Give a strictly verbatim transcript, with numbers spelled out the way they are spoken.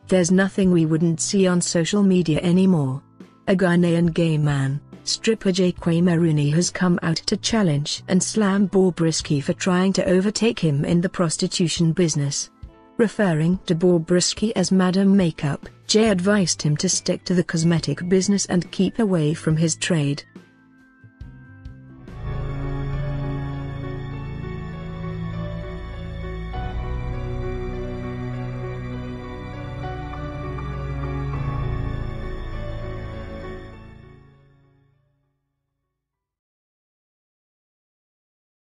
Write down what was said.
There's nothing we wouldn't see on social media anymore. A Ghanaian gay man, stripper J Kwame Rooney, has come out to challenge and slam Bobrisky for trying to overtake him in the prostitution business. Referring to Bobrisky as Madam Makeup, Jay advised him to stick to the cosmetic business and keep away from his trade.